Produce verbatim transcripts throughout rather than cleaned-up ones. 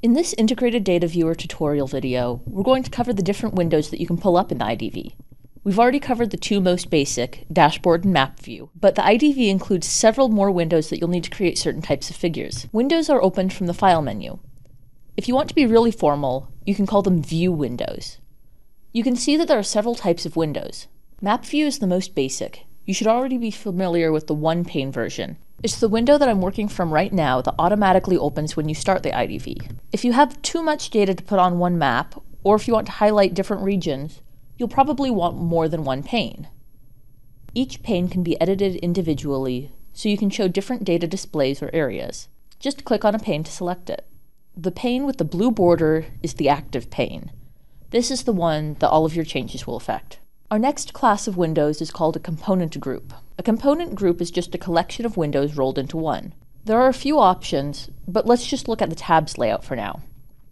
In this Integrated Data Viewer tutorial video, we're going to cover the different windows that you can pull up in the I D V. We've already covered the two most basic, Dashboard and Map View, but the I D V includes several more windows that you'll need to create certain types of figures. Windows are opened from the File menu. If you want to be really formal, you can call them View windows. You can see that there are several types of windows. Map View is the most basic. You should already be familiar with the one-pane version. It's the window that I'm working from right now that automatically opens when you start the I D V. If you have too much data to put on one map, or if you want to highlight different regions, you'll probably want more than one pane. Each pane can be edited individually, so you can show different data displays or areas. Just click on a pane to select it. The pane with the blue border is the active pane. This is the one that all of your changes will affect. Our next class of windows is called a component group. A component group is just a collection of windows rolled into one. There are a few options, but let's just look at the tabs layout for now.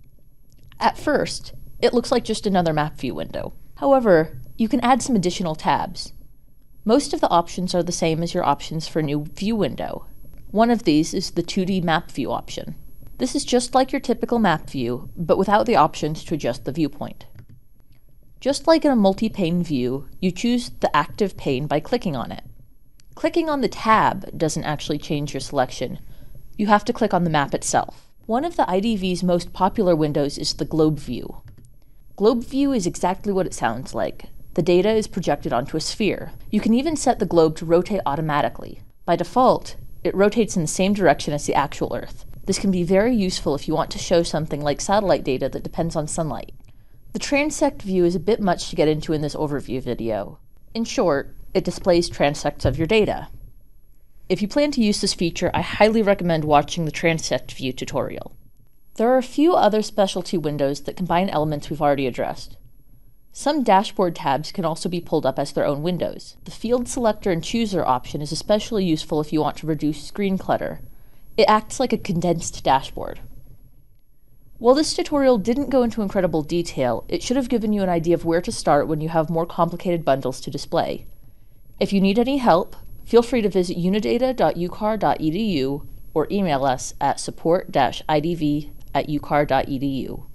At first, it looks like just another map view window. However, you can add some additional tabs. Most of the options are the same as your options for a new view window. One of these is the two D map view option. This is just like your typical map view, but without the options to adjust the viewpoint. Just like in a multi-pane view, you choose the active pane by clicking on it. Clicking on the tab doesn't actually change your selection. You have to click on the map itself. One of the I D V's most popular windows is the globe view. Globe view is exactly what it sounds like. The data is projected onto a sphere. You can even set the globe to rotate automatically. By default, it rotates in the same direction as the actual Earth. This can be very useful if you want to show something like satellite data that depends on sunlight. The transect view is a bit much to get into in this overview video. In short, it displays transects of your data. If you plan to use this feature, I highly recommend watching the transect view tutorial. There are a few other specialty windows that combine elements we've already addressed. Some dashboard tabs can also be pulled up as their own windows. The Field Selector and Chooser option is especially useful if you want to reduce screen clutter. It acts like a condensed dashboard. While this tutorial didn't go into incredible detail, it should have given you an idea of where to start when you have more complicated bundles to display. If you need any help, feel free to visit unidata dot u car dot e d u or email us at support dash I D V at u car dot e d u.